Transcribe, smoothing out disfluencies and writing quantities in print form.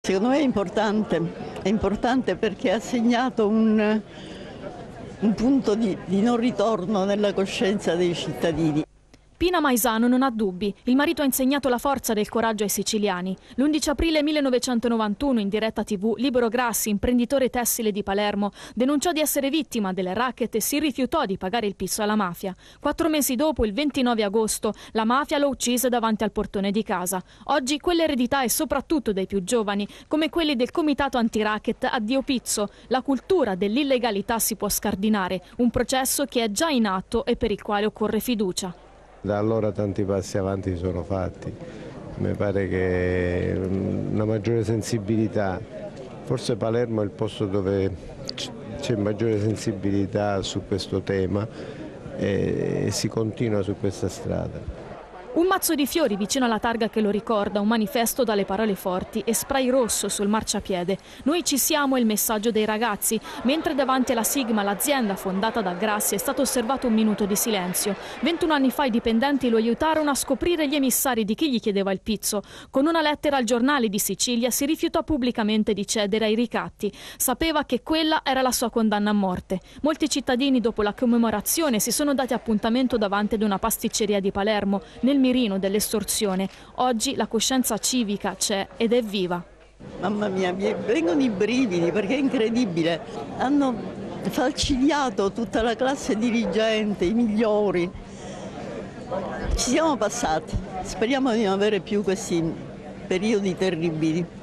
Secondo me è importante perché ha segnato un punto di non ritorno nella coscienza dei cittadini. Pina Maisano non ha dubbi. Il marito ha insegnato la forza del coraggio ai siciliani. L'11 aprile 1991, in diretta TV, Libero Grassi, imprenditore tessile di Palermo, denunciò di essere vittima delle racket e si rifiutò di pagare il pizzo alla mafia. 4 mesi dopo, il 29 agosto, la mafia lo uccise davanti al portone di casa. Oggi quell'eredità è soprattutto dei più giovani, come quelli del comitato anti-racket Addio Pizzo. La cultura dell'illegalità si può scardinare, un processo che è già in atto e per il quale occorre fiducia. Da allora tanti passi avanti sono fatti, mi pare che una maggiore sensibilità, forse Palermo è il posto dove c'è maggiore sensibilità su questo tema e si continua su questa strada. Un mazzo di fiori vicino alla targa che lo ricorda, un manifesto dalle parole forti e spray rosso sul marciapiede. Noi ci siamo è il messaggio dei ragazzi, mentre davanti alla Sigma, l'azienda fondata da Grassi, è stato osservato un minuto di silenzio. 21 anni fa i dipendenti lo aiutarono a scoprire gli emissari di chi gli chiedeva il pizzo. Con una lettera al Giornale di Sicilia si rifiutò pubblicamente di cedere ai ricatti. Sapeva che quella era la sua condanna a morte. Molti cittadini dopo la commemorazione si sono dati appuntamento davanti ad una pasticceria di Palermo, nel mirino dell'estorsione. Oggi la coscienza civica c'è ed è viva. Mamma mia, mi vengono i brividi perché è incredibile. Hanno falcidiato tutta la classe dirigente, i migliori. Ci siamo passati. Speriamo di non avere più questi periodi terribili.